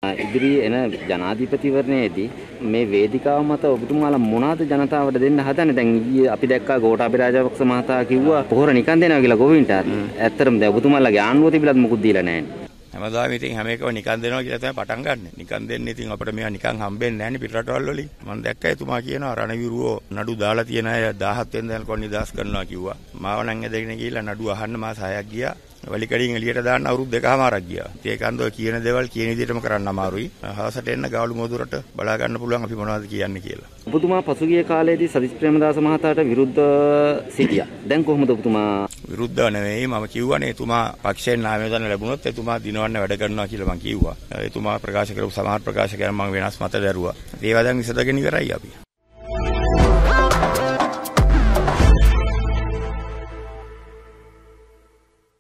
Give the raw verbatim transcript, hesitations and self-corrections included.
ඉදිරි එන ජනාධිපතිවරණයේදී මේ වේදිකාව මත ඔබතුමාලා මොනවාද ජනතාවට දෙන්න හදන්නේ? දැන් ඊයේ අපි දැක්කා ගෝඨාභය රාජපක්ෂ මහතා කිව්වා පොහොර නිකන් දෙනවා කියලා ගොවින්ට. ඇත්තටම දැන් ඔබතුමාලාගේ ආණ්ඩුව තිබිලත් මොකුත් දීලා නැහැ. හැමදාම ඉතින් හැම එකම නිකන් දෙනවා කියලා තමයි පටන් ගන්න. නිකන් දෙන්නේ ඉතින් අපිට මේවා නිකන් හම්බෙන්නේ නැහැ නේ පිටරටවල් වලින්. මම දැක්කා එතුමා කියනවා රණවිරුවෝ නඩු දාලා තියෙන අය දහහත් වෙනිදා යනකොට නිදාස් කරනවා කිව්වා. මාව නම් ඇදගෙන ගිහිල්ලා නඩුව අහන්න මාස හයක් ගියා. වලිකඩින් එළියට දාන්න අවුරුදු දෙකමාරක් ගියා. ඒකන්ද ඔය කියන දේවල් කියන විදිහටම කරන්න අමාරුයි. හවසට එන්න ගාලු මොදුරට බලා ගන්න පුළුවන් අපි මොනවද කියන්නේ කියලා. ඔබතුමා පසුගිය කාලේදී සතිස් ප්‍රේමදාස මහතාට විරුද්ධ සිටියා. දැන් කොහොමද ඔබතුමා විරුද්ධව නෙවෙයි මම කියවනේ එතුමා පක්ෂයෙන් නාමය දන්න ලැබුණොත් එතුමා දිනවන්න වැඩ කරනවා කියලා මම කිව්වා. එතුමා ප්‍රකාශ කරපු සමහර ප්‍රකාශ ගැන මම වෙනස් මත දැරුවා. ඒවා දැන් විසඳගෙන ඉවරයි අපි.